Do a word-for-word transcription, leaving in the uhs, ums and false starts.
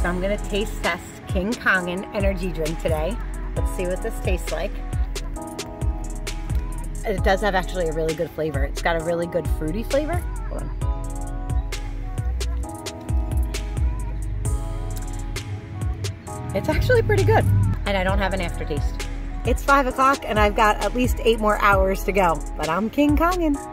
So I'm gonna taste test King Kongin Energy Drink today. Let's see what this tastes like. It does have actually a really good flavor. It's got a really good fruity flavor. Hold on. It's actually pretty good. And I don't have an aftertaste. It's five o'clock and I've got at least eight more hours to go, but I'm King Kongin.